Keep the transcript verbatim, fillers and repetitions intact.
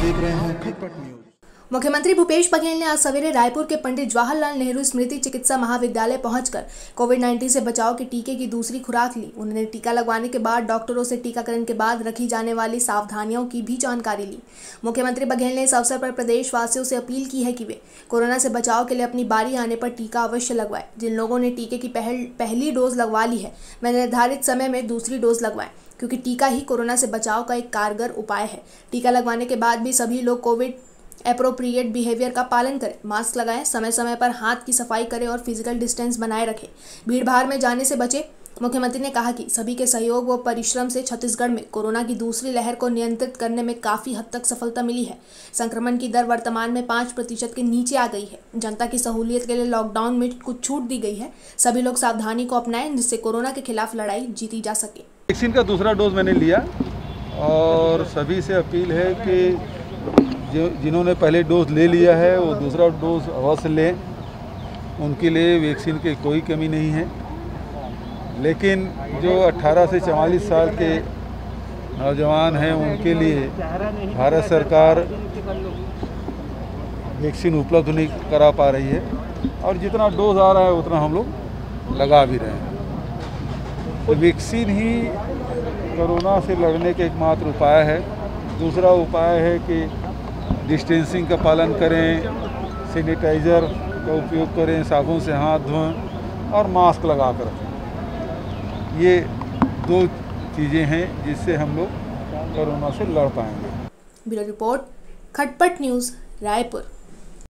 देख रहे हैं खटपट न्यूज। मुख्यमंत्री भूपेश बघेल ने आज सवेरे रायपुर के पंडित जवाहरलाल नेहरू स्मृति चिकित्सा महाविद्यालय पहुंचकर कोविड उन्नीस से बचाव के टीके की दूसरी खुराक ली। उन्होंने टीका लगवाने के बाद डॉक्टरों से टीकाकरण के बाद रखी जाने वाली सावधानियों की भी जानकारी ली। मुख्यमंत्री बघेल ने इस अवसर पर प्रदेशवासियों से अपील की है कि वे कोरोना से बचाव के लिए अपनी बारी आने पर टीका अवश्य लगवाएं। जिन लोगों ने टीके की पहल पहली डोज लगवा ली है वे निर्धारित समय में दूसरी डोज लगवाएं, क्योंकि टीका ही कोरोना से बचाव का एक कारगर उपाय है। टीका लगवाने के बाद भी सभी लोग कोविड एप्रोप्रिएट बिहेवियर का पालन करें, मास्क लगाएं, समय समय पर हाथ की सफाई करें और फिजिकल डिस्टेंस बनाए रखें, भीड़ भाड़ में जाने से बचें। मुख्यमंत्री ने कहा कि सभी के सहयोग व परिश्रम से छत्तीसगढ़ में कोरोना की दूसरी लहर को नियंत्रित करने में काफ़ी हद तक सफलता मिली है। संक्रमण की दर वर्तमान में पाँच प्रतिशत के नीचे आ गई है। जनता की सहूलियत के लिए लॉकडाउन में कुछ छूट दी गई है। सभी लोग सावधानी को अपनाएं, जिससे कोरोना के खिलाफ लड़ाई जीती जा सके। वैक्सीन का दूसरा डोज मैंने लिया और सभी से अपील है कि जो जिन्होंने पहले डोज ले लिया है वो दूसरा डोज अवश्य लें। उनके लिए वैक्सीन की कोई कमी नहीं है। लेकिन जो अठारह से चवालीस साल के नौजवान हैं उनके लिए भारत सरकार वैक्सीन उपलब्ध नहीं करा पा रही है और जितना डोज आ रहा है उतना हम लोग लगा भी रहे हैं। तो वैक्सीन ही कोरोना से लड़ने का एकमात्र उपाय है। दूसरा उपाय है कि डिस्टेंसिंग का पालन करें, सैनिटाइज़र का उपयोग करें, साबुन से हाथ धोएं और मास्क लगा कर रखें। ये दो चीज़ें हैं जिससे हम लोग कोरोना से लड़ पाएंगे। Bureau report, Khatpat news, Raipur.